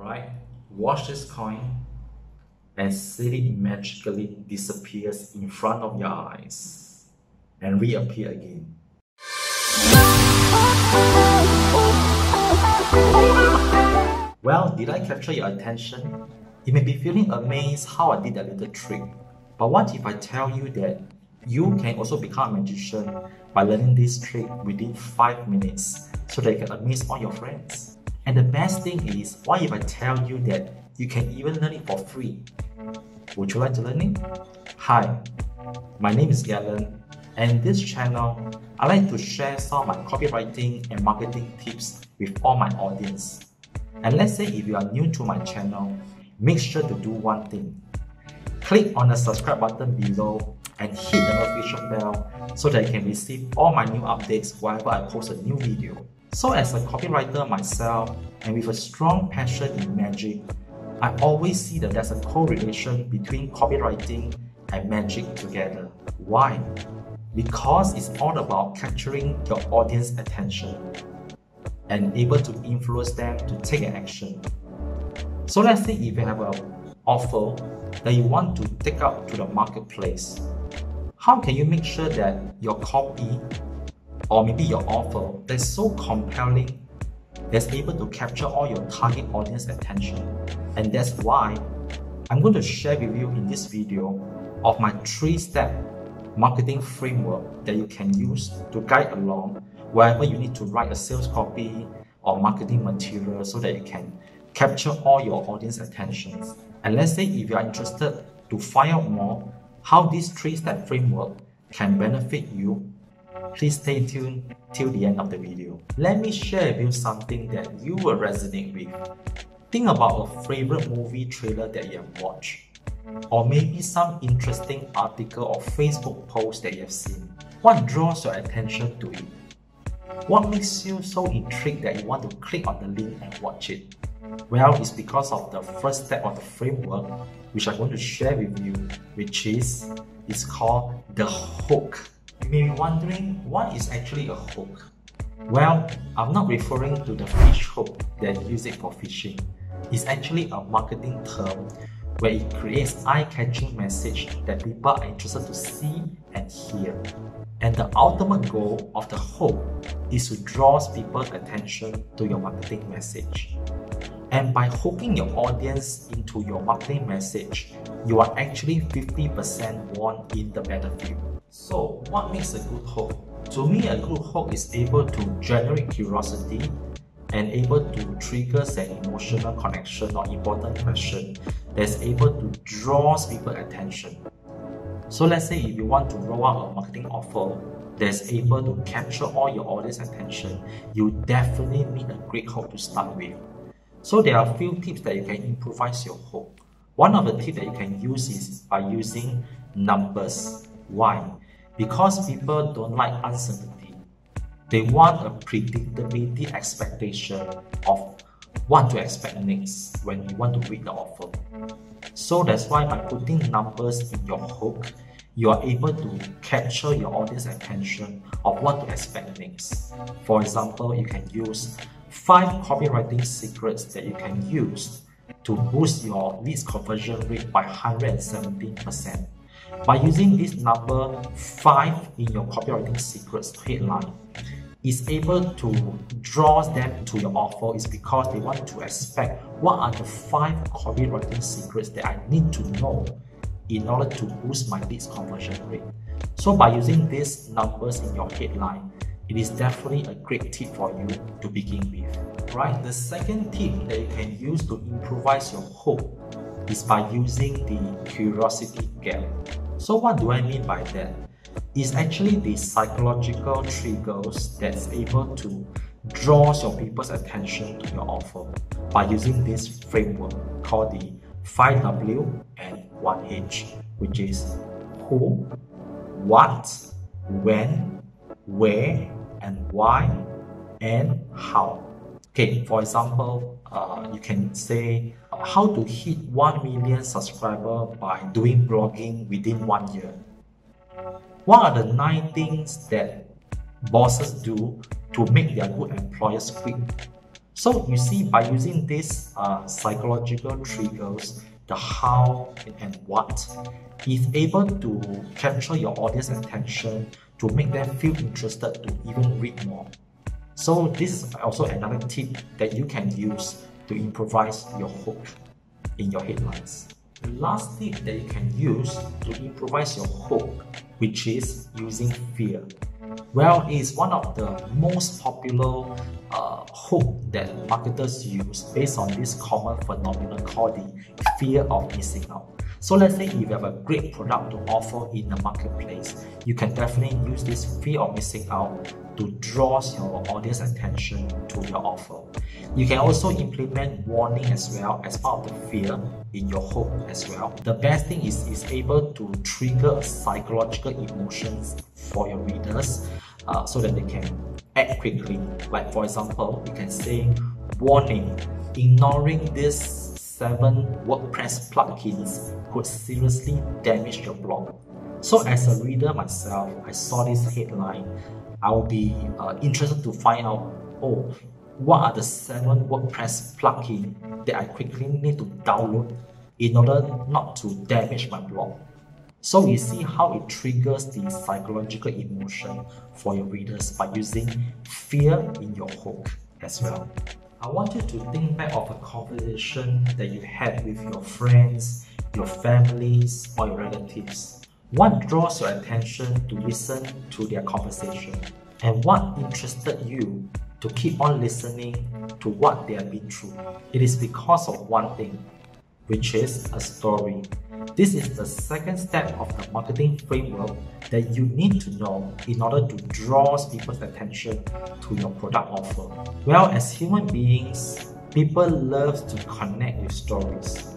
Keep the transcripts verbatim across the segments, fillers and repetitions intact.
Alright, watch this coin and see it magically disappears in front of your eyes and reappear again. Well, did I capture your attention? You may be feeling amazed how I did that little trick. But what if I tell you that you can also become a magician by learning this trick within five minutes so that you can amaze all your friends? And the best thing is, what if I tell you that you can even learn it for free? Would you like to learn it? Hi, my name is Gallen, and in this channel, I like to share some of my copywriting and marketing tips with all my audience. And let's say if you are new to my channel, make sure to do one thing. Click on the subscribe button below and hit the notification bell so that you can receive all my new updates whenever I post a new video. So as a copywriter myself and with a strong passion in magic, I always see that there's a correlation between copywriting and magic together. Why? Because it's all about capturing your audience attention and able to influence them to take an action. So let's say if you have an offer that you want to take out to the marketplace, how can you make sure that your copy or maybe your offer that's so compelling that's able to capture all your target audience attention? And that's why I'm going to share with you in this video of my three-step marketing framework that you can use to guide along wherever you need to write a sales copy or marketing material so that you can capture all your audience attention. And let's say if you are interested to find out more how this three-step framework can benefit you, please stay tuned till the end of the video. Let me share with you something that you will resonate with. Think about a favorite movie trailer that you have watched, or maybe some interesting article or Facebook post that you have seen. What draws your attention to it? What makes you so intrigued that you want to click on the link and watch it? Well, it's because of the first step of the framework, which I'm going to share with you, which is it's called the hook. You may be wondering, what is actually a hook? Well, I'm not referring to the fish hook that you use it for fishing. It's actually a marketing term where it creates eye-catching message that people are interested to see and hear. And the ultimate goal of the hook is to draw people's attention to your marketing message. And by hooking your audience into your marketing message, you are actually fifty percent won in the battlefield. So what makes a good hook? To me, a good hook is able to generate curiosity and able to trigger an emotional connection or important question that's able to draw people's attention. So let's say if you want to roll out a marketing offer that's able to capture all your audience attention, you definitely need a great hook to start with. So there are a few tips that you can improvise your hook. One of the tips that you can use is by using numbers. Why? Because people don't like uncertainty. They want a predictability expectation of what to expect next when you want to read the offer. So that's why by putting numbers in your hook, you are able to capture your audience attention of what to expect next. For example, you can use five copywriting secrets that you can use to boost your leads conversion rate by one hundred seventeen percent. By using this number five in your copywriting secrets headline, is able to draw them to your offer is because they want to expect what are the five copywriting secrets that I need to know in order to boost my leads conversion rate. So by using these numbers in your headline, it is definitely a great tip for you to begin with. Right, the second tip that you can use to improvise your hook is by using the curiosity gap. So what do I mean by that? It's actually the psychological triggers that's able to draw your people's attention to your offer by using this framework called the five W and one H, which is who, what, when, where, and why, and how. Okay, for example, uh, you can say uh, how to hit one million subscribers by doing blogging within one year. What are the nine things that bosses do to make their good employees quit? So you see, by using these uh, psychological triggers, the how and what, is able to capture your audience attention to make them feel interested to even read more. So this is also another tip that you can use to improvise your hook in your headlines. The last tip that you can use to improvise your hook, which is using fear. Well, it's one of the most popular uh, hook that marketers use based on this common phenomenon called the fear of missing out. So let's say if you have a great product to offer in the marketplace, you can definitely use this fear of missing out to draw your audience attention to your offer. You can also implement warning as well as part of the fear in your hook as well. The best thing is it's able to trigger psychological emotions for your readers uh, so that they can act quickly. Like for example, you can say, warning, ignoring this seven WordPress plugins could seriously damage your blog. So as a reader myself, I saw this headline. I will be uh, interested to find out, oh, what are the seven WordPress plugins that I quickly need to download in order not to damage my blog. So you see how it triggers the psychological emotion for your readers by using fear in your hook as well. I want you to think back of a conversation that you had with your friends, your families, or your relatives. What draws your attention to listen to their conversation? And what interested you to keep on listening to what they have been through? It is because of one thing, which is a story. This is the second step of the marketing framework that you need to know in order to draw people's attention to your product offer. Well, as human beings, people love to connect with stories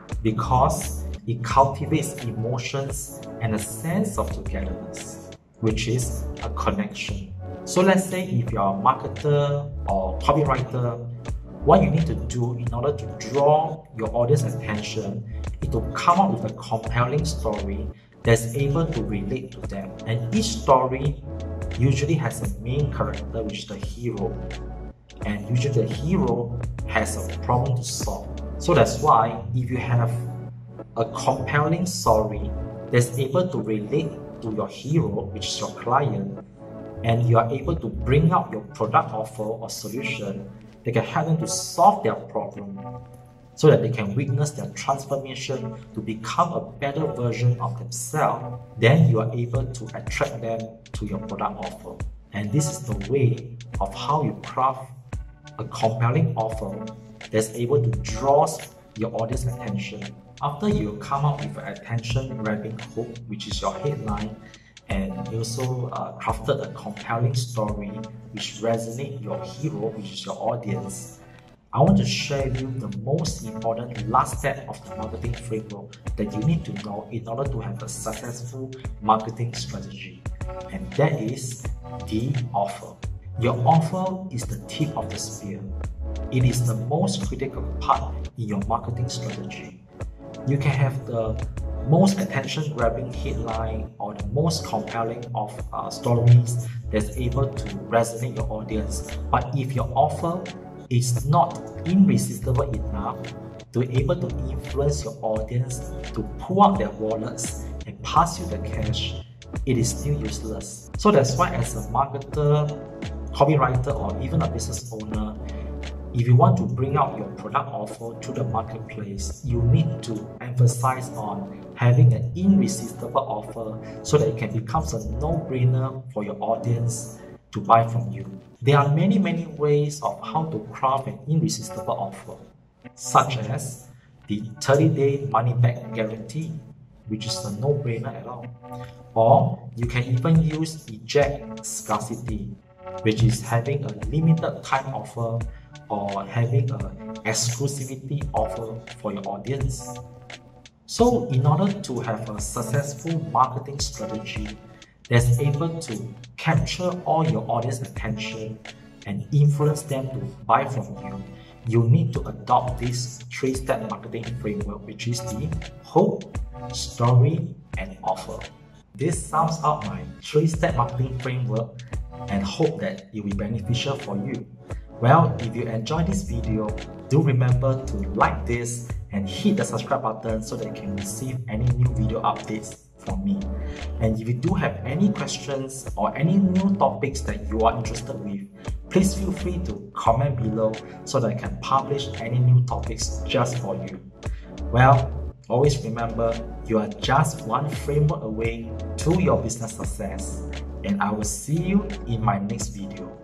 because it cultivates emotions and a sense of togetherness, which is a connection. So let's say if you're a marketer or copywriter, what you need to do in order to draw your audience attention is to come up with a compelling story that's able to relate to them. And each story usually has a main character, which is the hero. And usually the hero has a problem to solve. So that's why if you have a compelling story that's able to relate to your hero, which is your client, and you are able to bring out your product offer or solution that can help them to solve their problem so that they can witness their transformation to become a better version of themselves, then you are able to attract them to your product offer. And this is the way of how you craft a compelling offer that's able to draw your audience attention. After you come up with an attention-grabbing hook, which is your headline, and also uh, crafted a compelling story which resonates your hero, which is your audience, I want to share with you the most important last step of the marketing framework that you need to know in order to have a successful marketing strategy, and that is the offer. Your offer is the tip of the spear. It is the most critical part in your marketing strategy. You can have the most attention-grabbing headline or the most compelling of uh, stories that's able to resonate your audience, but if your offer is not irresistible enough to be able to influence your audience to pull out their wallets and pass you the cash, it is still useless. So that's why as a marketer, copywriter, or even a business owner, if you want to bring out your product offer to the marketplace, you need to emphasize on having an irresistible offer so that it can become a no-brainer for your audience to buy from you. There are many, many ways of how to craft an irresistible offer, such as the thirty day money-back guarantee, which is a no-brainer at all. Or you can even use eject scarcity, which is having a limited time offer or having an exclusivity offer for your audience. So in order to have a successful marketing strategy that's able to capture all your audience attention and influence them to buy from you, you need to adopt this three-step marketing framework, which is the hook, story, and offer. This sums up my three-step marketing framework and hope that it will be beneficial for you. Well, if you enjoyed this video, do remember to like this and hit the subscribe button so that you can receive any new video updates from me. And if you do have any questions or any new topics that you are interested with, please feel free to comment below so that I can publish any new topics just for you. Well, always remember, you are just one framework away to your business success. And I will see you in my next video.